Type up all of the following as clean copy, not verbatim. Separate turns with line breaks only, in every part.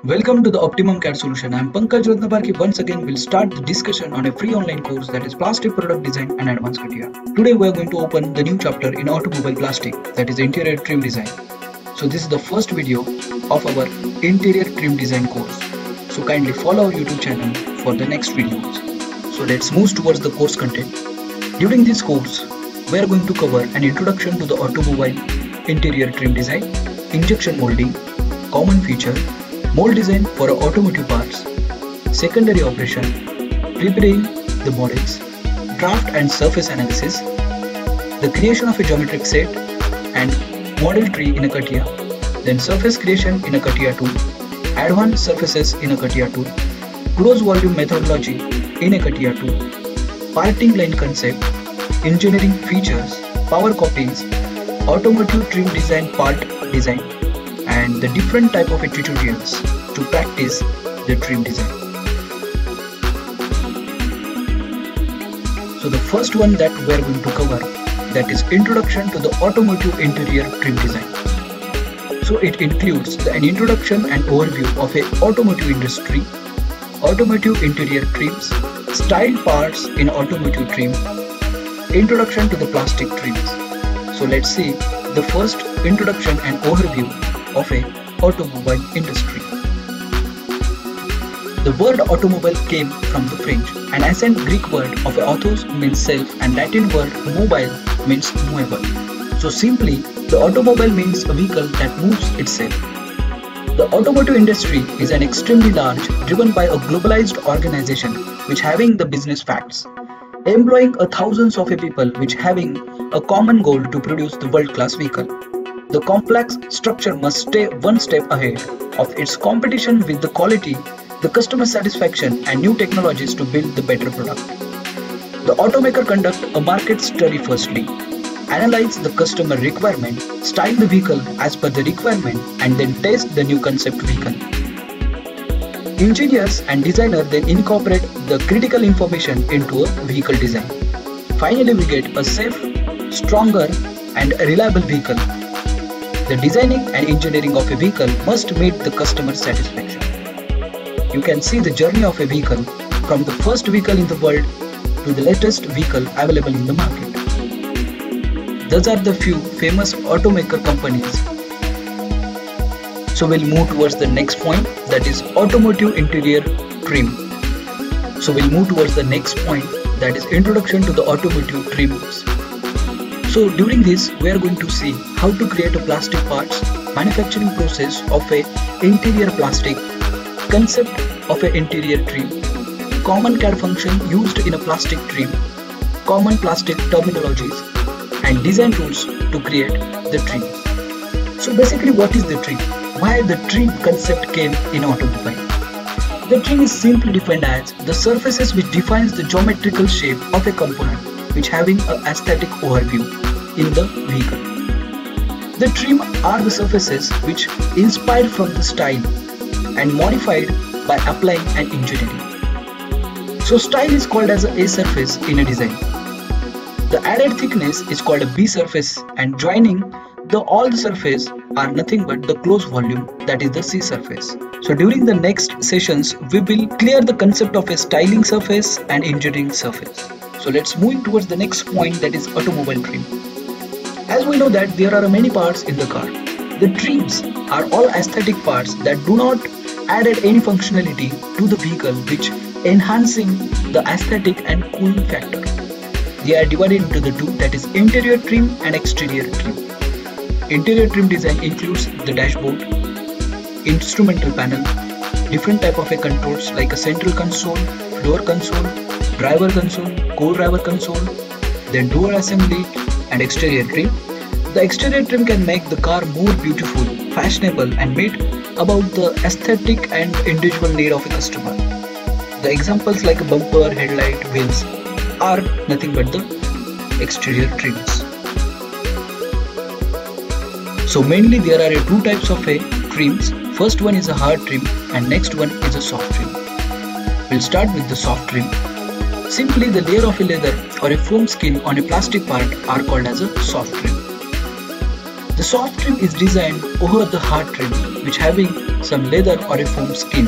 Welcome to the Optimum CAD solution. I am Pankaj Ratnaparki. Once again, we'll start the discussion on a free online course that is Plastic Product Design and Advanced CATIA. Today, we are going to open the new chapter in automobile plastic, that is interior trim design. So this is the first video of our interior trim design course. So kindly follow our YouTube channel for the next videos. So let's move towards the course content. During this course, we are going to cover an introduction to the automobile interior trim design, injection molding, common feature, mold design for automotive parts, secondary operation, preparing the models, draft and surface analysis, the creation of a geometric set and model tree in a CATIA, then surface creation in a CATIA tool, advanced surfaces in a CATIA tool, close volume methodology in a CATIA tool, parting line concept, engineering features, power copies, automotive trim design part design, and the different type of tutorials to practice the trim design. So the first one that we are going to cover, that is introduction to the automotive interior trim design. So it includes an introduction and overview of a automotive industry, automotive interior trims, style parts in automotive trim, introduction to the plastic trims. So let's see the first introduction and overview of a automobile industry. The word automobile came from the French, an ancient Greek word of autos means self and Latin word mobile means movable. So simply, the automobile means a vehicle that moves itself. The automotive industry is an extremely large, driven by a globalized organization which having the business facts, employing thousands of people which having a common goal to produce the world-class vehicle. The complex structure must stay one step ahead of its competition with the quality, the customer satisfaction and new technologies to build the better product. The automaker conduct a market study firstly, analyze the customer requirement, style the vehicle as per the requirement and then test the new concept vehicle. Engineers and designers then incorporate the critical information into a vehicle design. Finally, we get a safe, stronger and reliable vehicle. The designing and engineering of a vehicle must meet the customer satisfaction. You can see the journey of a vehicle from the first vehicle in the world to the latest vehicle available in the market. Those are the few famous automaker companies. So we'll move towards the next point, that is automotive interior trim. So we'll move towards the next point, that is introduction to the automotive trims. So during this, we are going to see how to create a plastic parts, manufacturing process of a interior plastic, concept of a interior trim, common CAD function used in a plastic trim, common plastic terminologies, and design tools to create the trim. So basically, what is the trim? Why the trim concept came in automobile? The trim is simply defined as the surfaces which defines the geometrical shape of a component, which having an aesthetic overview in the vehicle. The trim are the surfaces which inspired from the style and modified by applying and engineering. So style is called as a surface in a design. The added thickness is called a B surface and joining all the surface are nothing but the closed volume, that is the C surface. So during the next sessions, we will clear the concept of a styling surface and engineering surface. So let's move towards the next point, that is automobile trim. As we know that there are many parts in the car. The trims are all aesthetic parts that do not added any functionality to the vehicle which enhancing the aesthetic and cooling factor. They are divided into the two, that is interior trim and exterior trim. Interior trim design includes the dashboard, instrumental panel, different type of controls like a central console, floor console, driver console, co-driver console, then door assembly and exterior trim. The exterior trim can make the car more beautiful, fashionable and meet about the aesthetic and individual need of a customer. The examples like a bumper, headlight, wheels are nothing but the exterior trims. So mainly there are two types of trims. First one is a hard trim and next one is a soft trim. We'll start with the soft trim. Simply the layer of a leather or a foam skin on a plastic part are called as a soft trim. The soft trim is designed over the hard trim, which having some leather or a foam skin.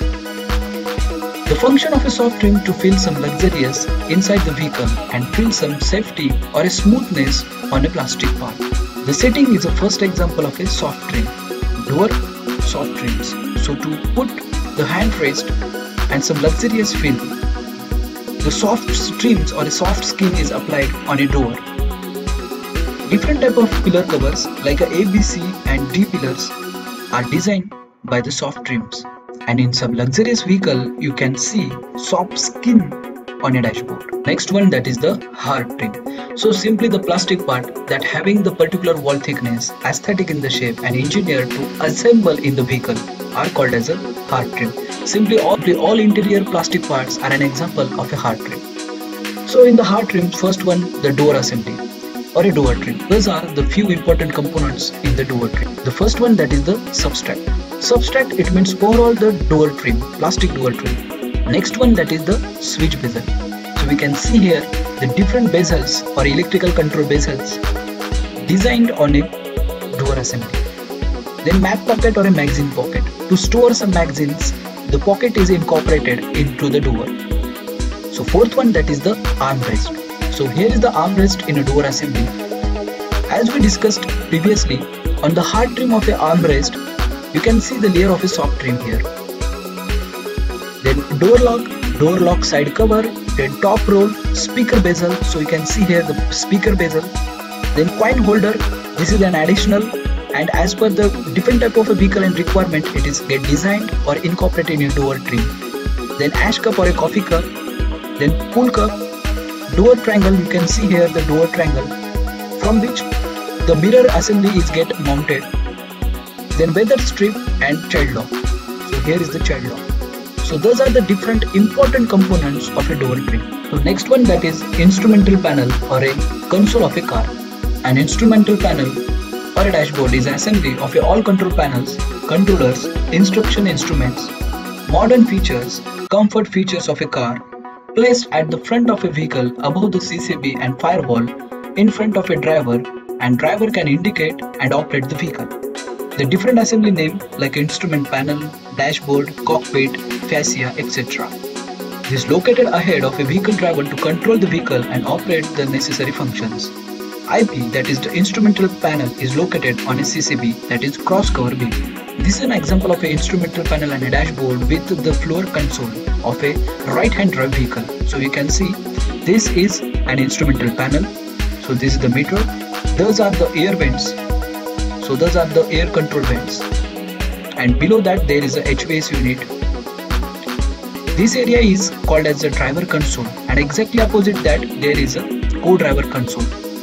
The function of a soft trim to feel some luxurious inside the vehicle and feel some safety or a smoothness on a plastic part. The setting is a first example of a soft trim. Door soft trims. So to put the handrest and some luxurious feel, the soft trims or a soft skin is applied on a door. Different type of pillar covers like A, B, C and D pillars are designed by the soft trims. And in some luxurious vehicle, you can see soft skin on a dashboard. Next one, that is the hard trim. So simply the plastic part that having the particular wall thickness, aesthetic in the shape and engineered to assemble in the vehicle are called as a hard trim. Simply all interior plastic parts are an example of a hard trim. So in the hard trim, first one, the door assembly or a door trim. Those are the few important components in the door trim. The first one, that is the substract. Substract, it means overall the door trim, plastic door trim. Next one, that is the switch bezel. So we can see here the different bezels or electrical control bezels designed on a door assembly. Then map pocket or a magazine pocket. To store some magazines, the pocket is incorporated into the door. So fourth one, that is the armrest. So here is the armrest in a door assembly. As we discussed previously, on the hard trim of a armrest, you can see the layer of a soft trim here. Then door lock side cover, then top roll, speaker bezel. So you can see here the speaker bezel. Then coin holder, this is an additional, and as per the different type of a vehicle and requirement, it is get designed or incorporated in a door trim. Then ash cup or a coffee cup, then pool cup, door triangle. You can see here the door triangle from which the mirror assembly is get mounted. Then weather strip and child lock. So here is the child lock. So those are the different important components of a door trim. So next one, that is instrumental panel or a console of a car. An instrumental panel or a dashboard is assembly of all control panels, controllers, instruction instruments, modern features, comfort features of a car placed at the front of a vehicle above the CCB and firewall in front of a driver, and driver can indicate and operate the vehicle. The different assembly name like instrument panel, dashboard, cockpit, fascia, etc. This is located ahead of a vehicle driver to control the vehicle and operate the necessary functions. IP, that is the instrumental panel, is located on a CCB, that is cross cover beam. This is an example of an instrumental panel and a dashboard with the floor console of a right-hand drive vehicle. So you can see this is an instrumental panel. So this is the meter. Those are the air vents. So those are the air control vents, and below that there is a HVAC unit. This area is called as the driver console, and exactly opposite that there is a co-driver console.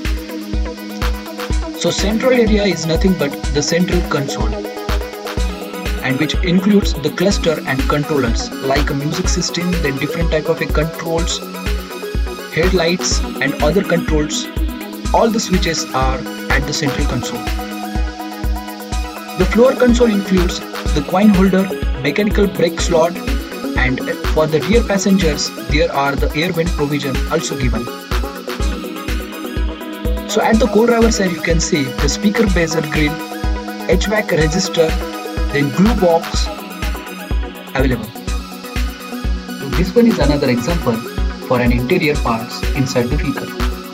So central area is nothing but the central console, and which includes the cluster and controllers like a music system, then different type of controls, headlights and other controls. All the switches are at the central console. The floor console includes the coin holder, mechanical brake slot, and for the rear passengers there are the air vent provision also given. So at the co-driver side you can see the speaker bezel grill, HVAC resistor, then glue box available. So this one is another example for an interior parts inside the vehicle.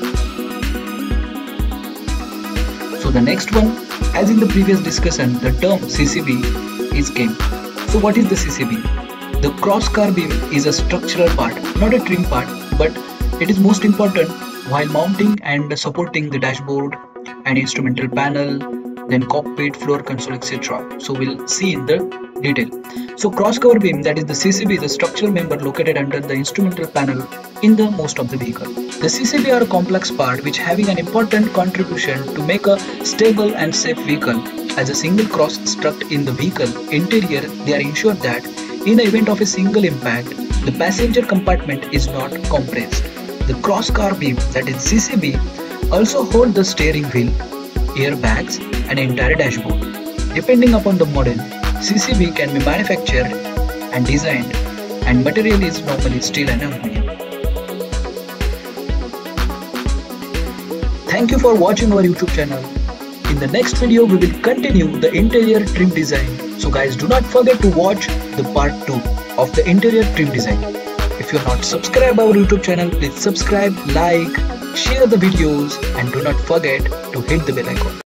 So the next one, as in the previous discussion, the term CCB is came. So what is the CCB? The cross car beam is a structural part, not a trim part, but it is most important while mounting and supporting the dashboard and instrumental panel, then cockpit, floor console, etc. So we'll see in the detail. So cross cover beam, that is the CCB, is a structural member located under the instrumental panel in the most of the vehicle. The CCB are a complex part which having an important contribution to make a stable and safe vehicle. As a single cross struck in the vehicle interior, they are ensured that in the event of a single impact, the passenger compartment is not compressed. The cross car beam, that is CCB, also hold the steering wheel, airbags and entire dashboard. Depending upon the model, CCB can be manufactured and designed, and material is normally steel and aluminum. Thank you for watching our YouTube channel. In the next video, we will continue the interior trim design. So guys, do not forget to watch the part 2 of the interior trim design. If you are not subscribed our YouTube channel, please subscribe, like, share the videos and do not forget to hit the bell icon.